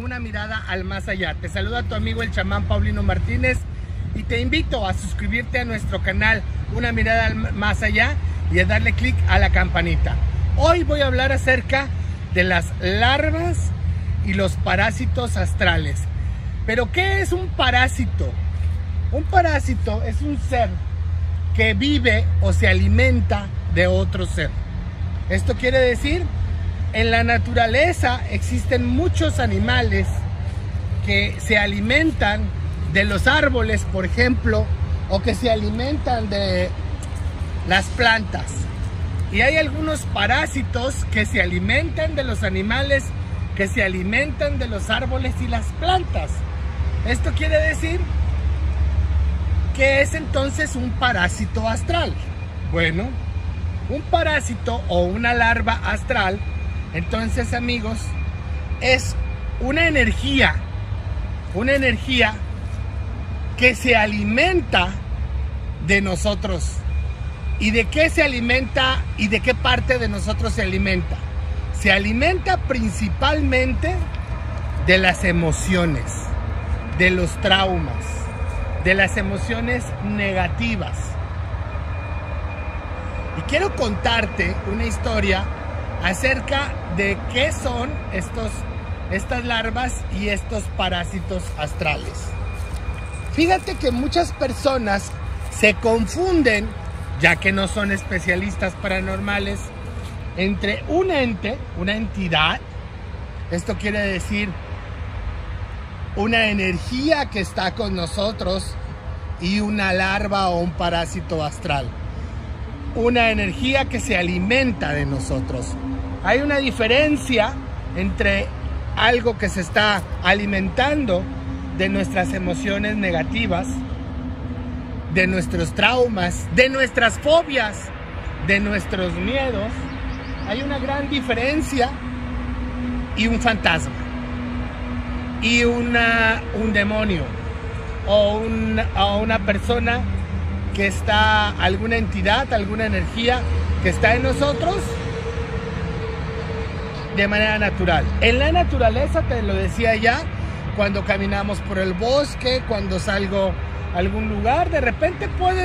una mirada al más allá. Te saluda tu amigo el chamán Paulino Martínez y te invito a suscribirte a nuestro canal Una Mirada al Más Allá y a darle clic a la campanita. Hoy voy a hablar acerca de las larvas y los parásitos astrales. ¿Pero qué es un parásito? Un parásito es un ser que vive o se alimenta de otro ser. Esto quiere decir, en la naturaleza existen muchos animales que se alimentan de los árboles, por ejemplo, o que se alimentan de las plantas. Y hay algunos parásitos que se alimentan de los animales, que se alimentan de los árboles y las plantas. Esto quiere decir que es entonces un parásito astral. Bueno, un parásito o una larva astral, entonces, amigos, es una energía que se alimenta de nosotros. ¿Y de qué se alimenta y de qué parte de nosotros se alimenta? Se alimenta principalmente de las emociones, de los traumas, de las emociones negativas. Y quiero contarte una historia acerca de qué son estas larvas y estos parásitos astrales. Fíjate que muchas personas se confunden, ya que no son especialistas paranormales, entre un ente, una entidad, esto quiere decir una energía que está con nosotros, y una larva o un parásito astral. Una energía que se alimenta de nosotros. Hay una diferencia entre algo que se está alimentando de nuestras emociones negativas, de nuestros traumas, de nuestras fobias, de nuestros miedos. Hay una gran diferencia, y un fantasma, y un demonio, o una persona que está, alguna entidad, alguna energía que está en nosotros de manera natural. En la naturaleza, te lo decía ya, cuando caminamos por el bosque, cuando salgo a algún lugar, de repente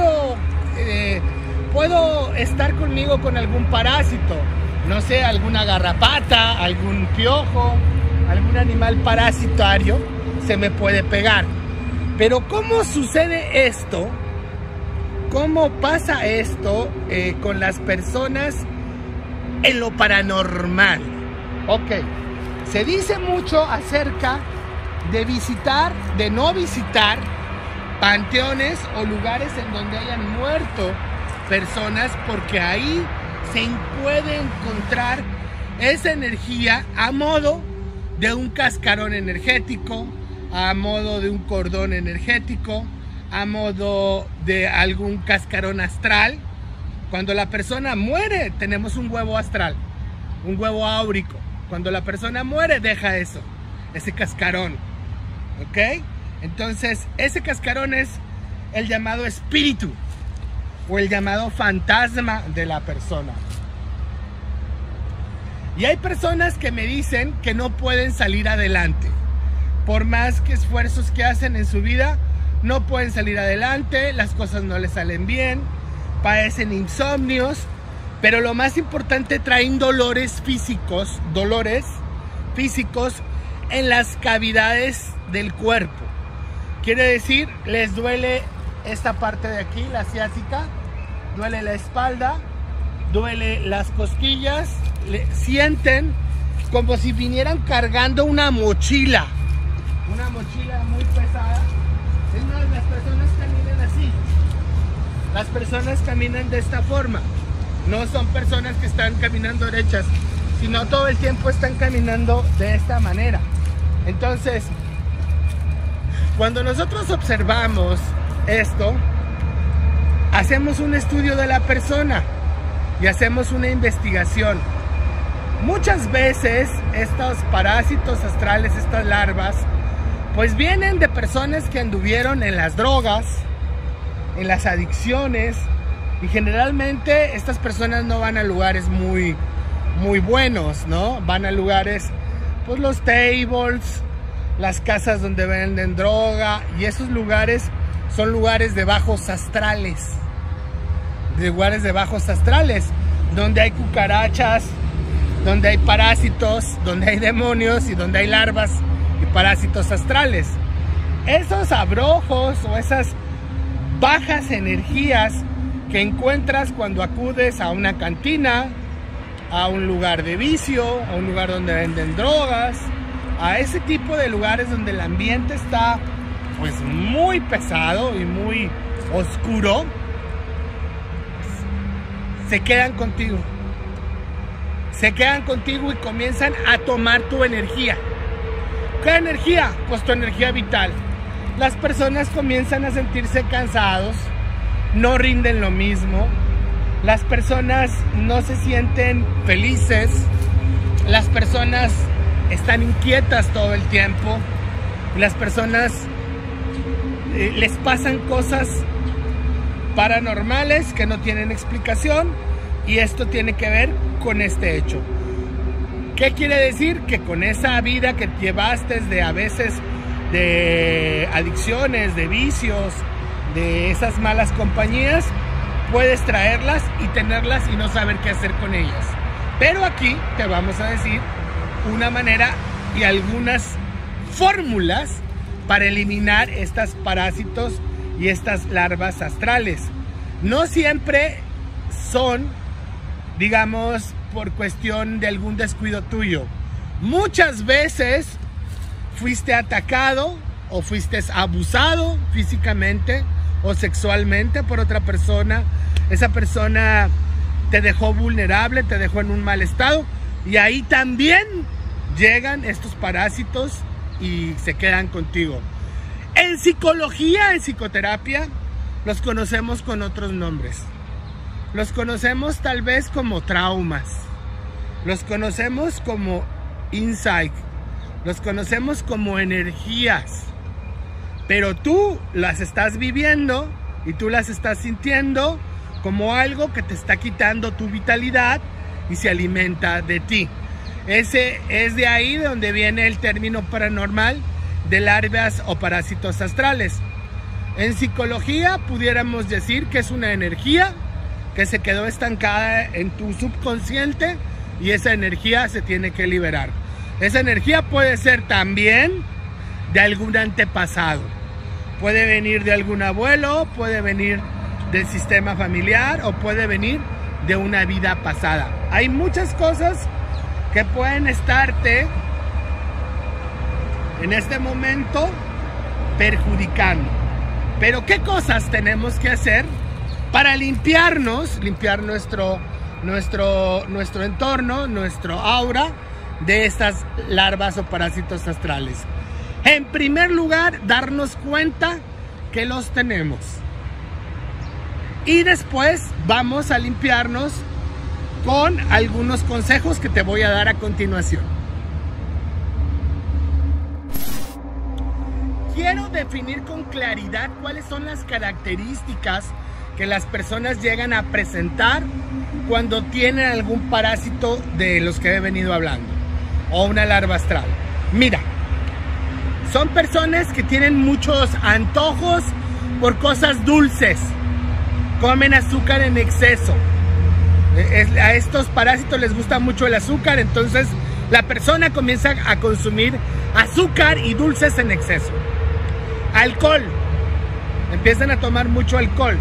puedo estar conmigo con algún parásito, no sé, alguna garrapata, algún piojo, algún animal parasitario se me puede pegar. Pero ¿cómo sucede esto? ¿Cómo pasa esto con las personas en lo paranormal? Ok, se dice mucho acerca de visitar, de no visitar panteones o lugares en donde hayan muerto personas, porque ahí se puede encontrar esa energía a modo de un cascarón energético, a modo de un cordón energético, a modo de algún cascarón astral. Cuando la persona muere, tenemos un huevo astral, un huevo áurico. Cuando la persona muere, deja eso, ese cascarón, ¿ok? Entonces, ese cascarón es el llamado espíritu o el llamado fantasma de la persona. Y hay personas que me dicen que no pueden salir adelante. Por más que esfuerzos que hacen en su vida, no pueden salir adelante, las cosas no les salen bien, padecen insomnios, pero lo más importante, traen dolores físicos en las cavidades del cuerpo. Quiere decir, les duele esta parte de aquí, la ciática, duele la espalda, duele las cosquillas, sienten como si vinieran cargando una mochila muy pesada. Es más, las personas caminan así, las personas caminan de esta forma, no son personas que están caminando derechas, sino todo el tiempo están caminando de esta manera. Entonces, cuando nosotros observamos esto, hacemos un estudio de la persona y hacemos una investigación. Muchas veces estos parásitos astrales, estas larvas, pues vienen de personas que anduvieron en las drogas, en las adicciones, y generalmente estas personas no van a lugares muy buenos, ¿no? Van a lugares, pues los tables, las casas donde venden droga, y esos lugares son lugares de bajos astrales. Donde hay cucarachas, donde hay parásitos, donde hay demonios y donde hay larvas y parásitos astrales. Esos abrojos o esas bajas energías que encuentras cuando acudes a una cantina, a un lugar de vicio, a un lugar donde venden drogas, a ese tipo de lugares donde el ambiente está pues muy pesado y muy oscuro, se quedan contigo. Se quedan contigo y comienzan a tomar tu energía. ¿Qué energía? Pues tu energía vital. Las personas comienzan a sentirse cansados, no rinden lo mismo, las personas no se sienten felices, las personas están inquietas todo el tiempo, las personas les pasan cosas paranormales que no tienen explicación, y esto tiene que ver con este hecho. ¿Qué quiere decir? Que con esa vida que llevaste de a veces de adicciones, de vicios, de esas malas compañías, puedes traerlas y tenerlas y no saber qué hacer con ellas. Pero aquí te vamos a decir una manera y algunas fórmulas para eliminar estos parásitos y estas larvas astrales. No siempre son, digamos, por cuestión de algún descuido tuyo. Muchas veces fuiste atacado o fuiste abusado físicamente o sexualmente por otra persona. Esa persona te dejó vulnerable, te dejó en un mal estado, y ahí también llegan estos parásitos y se quedan contigo. En psicología, en psicoterapia, los conocemos con otros nombres. Los conocemos tal vez como traumas, los conocemos como insight, los conocemos como energías, pero tú las estás viviendo y tú las estás sintiendo como algo que te está quitando tu vitalidad y se alimenta de ti. Ese es de ahí de donde viene el término paranormal de larvas o parásitos astrales. En psicología pudiéramos decir que es una energía que se quedó estancada en tu subconsciente y esa energía se tiene que liberar. Esa energía puede ser también de algún antepasado, puede venir de algún abuelo, puede venir del sistema familiar o puede venir de una vida pasada. Hay muchas cosas que pueden estarte en este momento perjudicando. Pero ¿qué cosas tenemos que hacer para limpiar nuestro entorno, nuestro aura de estas larvas o parásitos astrales? En primer lugar, darnos cuenta que los tenemos. Y después vamos a limpiarnos con algunos consejos que te voy a dar a continuación. Quiero definir con claridad cuáles son las características que las personas llegan a presentar cuando tienen algún parásito de los que he venido hablando o una larva astral. Mira, son personas que tienen muchos antojos por cosas dulces, comen azúcar en exceso. A estos parásitos les gusta mucho el azúcar, entonces la persona comienza a consumir azúcar y dulces en exceso. Alcohol, empiezan a tomar mucho alcohol.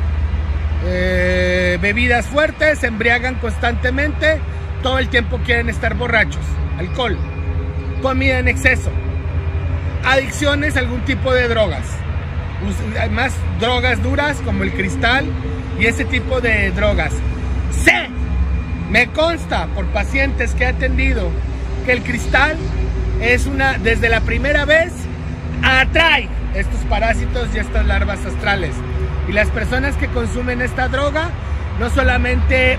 Bebidas fuertes, se embriagan constantemente, todo el tiempo quieren estar borrachos. Alcohol, comida en exceso, adicciones a algún tipo de drogas, más drogas duras como el cristal y ese tipo de drogas. Sé, me consta por pacientes que he atendido que el cristal es desde la primera vez atrae estos parásitos y estas larvas astrales. Y las personas que consumen esta droga no solamente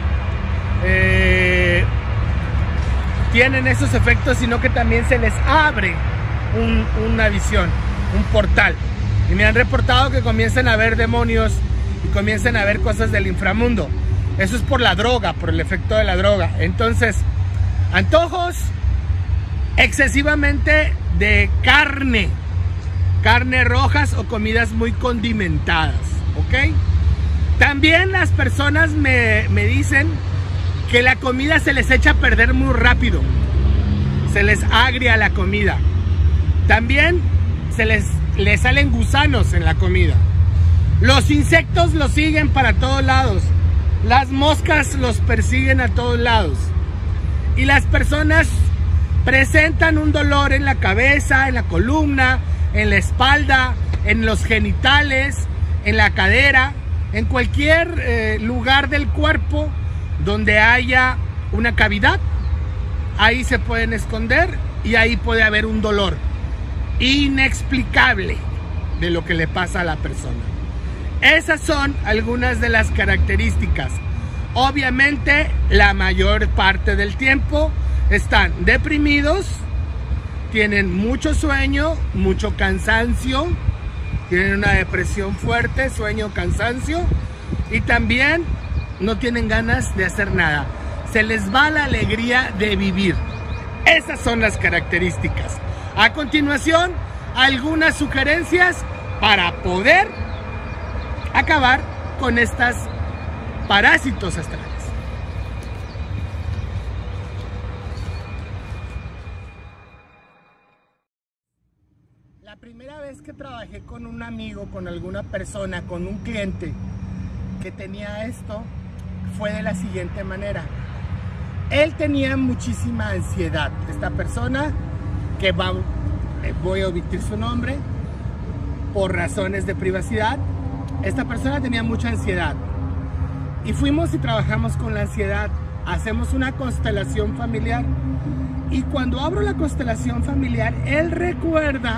tienen esos efectos, sino que también se les abre una visión, un portal. Y me han reportado que comienzan a ver demonios y comienzan a ver cosas del inframundo. Eso es por la droga, por el efecto de la droga. Entonces, antojos, excesivamente de carne rojas o comidas muy condimentadas, ¿ok? También las personas me dicen que la comida se les echa a perder muy rápido, se les agria la comida. También les salen gusanos en la comida. Los insectos los siguen para todos lados. Las moscas los persiguen a todos lados. Y las personas presentan un dolor en la cabeza, en la columna, en la espalda, en los genitales, en la cadera, en cualquier lugar del cuerpo donde haya una cavidad. Ahí se pueden esconder y ahí puede haber un dolor inexplicable de lo que le pasa a la persona. Esas son algunas de las características. Obviamente, la mayor parte del tiempo están deprimidos, tienen mucho sueño, mucho cansancio, tienen una depresión fuerte, sueño, cansancio, y también no tienen ganas de hacer nada. Se les va la alegría de vivir. Esas son las características. A continuación, algunas sugerencias para poder acabar con estas parásitos astrales. La primera vez que trabajé con un amigo, con alguna persona, con un cliente que tenía esto, fue de la siguiente manera. Él tenía muchísima ansiedad. Esta persona, que voy a omitir su nombre por razones de privacidad, esta persona tenía mucha ansiedad. Y fuimos y trabajamos con la ansiedad. Hacemos una constelación familiar. Y cuando abro la constelación familiar, él recuerda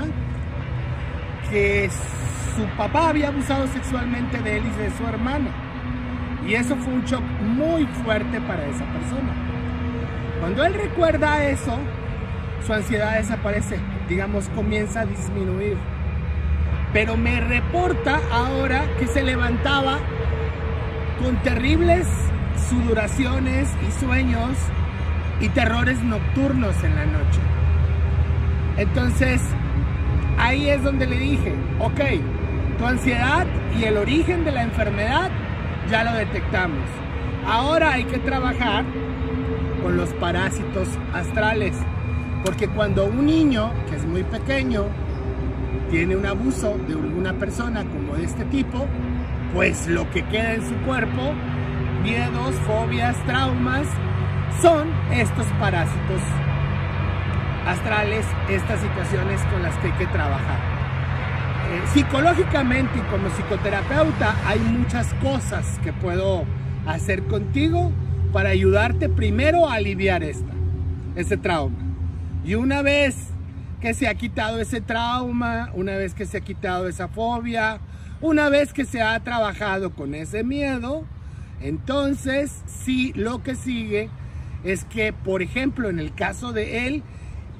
que su papá había abusado sexualmente de él y de su hermano. Y eso fue un shock muy fuerte para esa persona. Cuando él recuerda eso, su ansiedad desaparece, digamos, comienza a disminuir. Pero me reporta ahora que se levantaba con terribles sudoraciones y sueños y terrores nocturnos en la noche. Entonces, ahí es donde le dije, ok, tu ansiedad y el origen de la enfermedad ya lo detectamos. Ahora hay que trabajar con los parásitos astrales, porque cuando un niño que es muy pequeño tiene un abuso de alguna persona como de este tipo, pues lo que queda en su cuerpo, miedos, fobias, traumas, son estos parásitos astrales, estas situaciones con las que hay que trabajar. Psicológicamente y como psicoterapeuta hay muchas cosas que puedo hacer contigo para ayudarte primero a aliviar ese trauma. Y una vez que se ha quitado ese trauma, una vez que se ha quitado esa fobia, una vez que se ha trabajado con ese miedo, entonces sí, lo que sigue es que, por ejemplo, en el caso de él,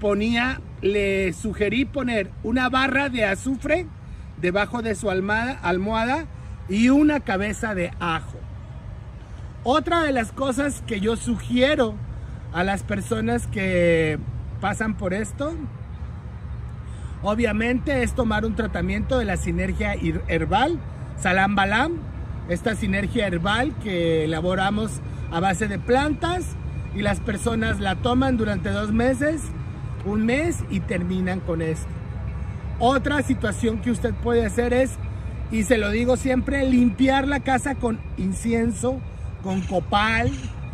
le sugerí poner una barra de azufre debajo de su almohada y una cabeza de ajo. Otra de las cosas que yo sugiero a las personas que pasan por esto, obviamente, es tomar un tratamiento de la sinergia herbal, Salam Balam, esta sinergia herbal que elaboramos a base de plantas, y las personas la toman durante 2 meses, 1 mes, y terminan con esto. Otra situación que usted puede hacer es, y se lo digo siempre, limpiar la casa con incienso, con copal,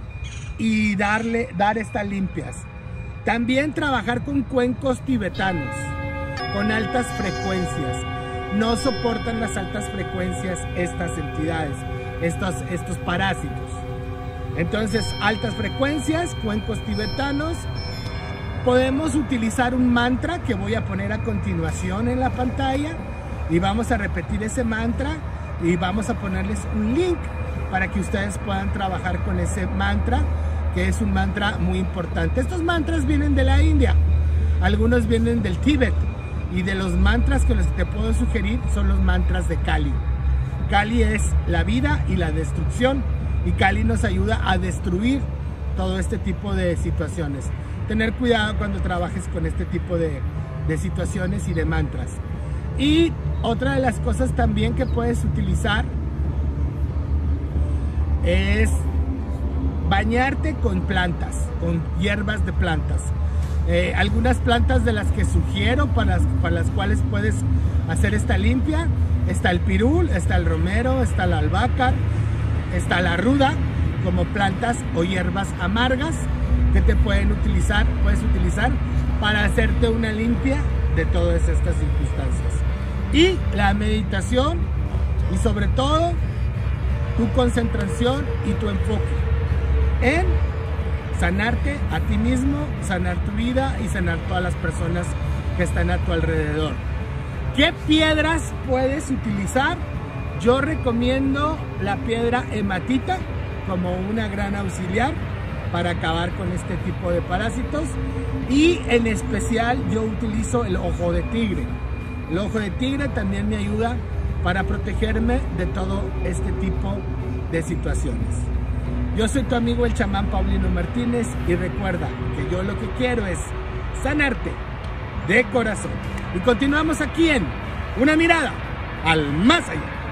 y dar estas limpias. También trabajar con cuencos tibetanos, con altas frecuencias. No soportan las altas frecuencias estas entidades, estos parásitos. Entonces, altas frecuencias, cuencos tibetanos. Podemos utilizar un mantra que voy a poner a continuación en la pantalla, y vamos a repetir ese mantra y vamos a ponerles un link para que ustedes puedan trabajar con ese mantra, que es un mantra muy importante. Estos mantras vienen de la India, algunos vienen del Tíbet, y de los mantras que te puedo sugerir son los mantras de Kali. Kali es la vida y la destrucción, y Kali nos ayuda a destruir todo este tipo de situaciones. tener cuidado cuando trabajes con este tipo de situaciones y de mantras. Y otra de las cosas también que puedes utilizar es bañarte con plantas, con hierbas de plantas. Algunas plantas de las que sugiero para las cuales puedes hacer esta limpia: está el pirul, está el romero, está la albahaca, está la ruda, como plantas o hierbas amargas que puedes utilizar para hacerte una limpia de todas estas circunstancias. Y la meditación, y sobre todo tu concentración y tu enfoque en sanarte a ti mismo, sanar tu vida y sanar todas las personas que están a tu alrededor. ¿Qué piedras puedes utilizar? Yo recomiendo la piedra hematita como una gran auxiliar para acabar con este tipo de parásitos, y en especial yo utilizo el ojo de tigre. El ojo de tigre también me ayuda para protegerme de todo este tipo de situaciones. Yo soy tu amigo el chamán Paulino Martínez, y recuerda que yo lo que quiero es sanarte de corazón. Y continuamos aquí en Una Mirada al Más Allá.